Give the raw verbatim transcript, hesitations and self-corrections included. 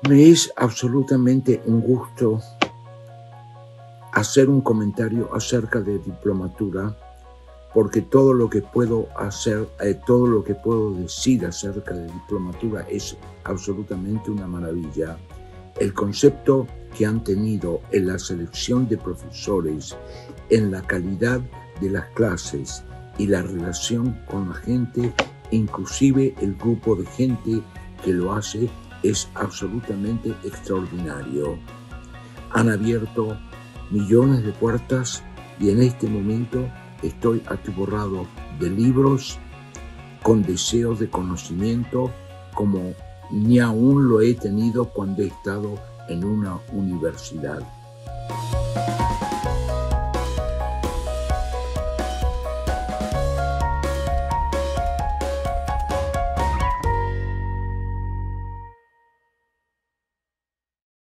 Me es absolutamente un gusto hacer un comentario acerca de diplomatura, porque todo lo que puedo hacer, eh, todo lo que puedo decir acerca de diplomatura es absolutamente una maravilla. El concepto que han tenido en la selección de profesores, en la calidad de las clases y la relación con la gente, inclusive el grupo de gente que lo hace, es absolutamente extraordinario. Han abierto millones de puertas y en este momento estoy atiborrado de libros con deseos de conocimiento como ni aún lo he tenido cuando he estado en una universidad.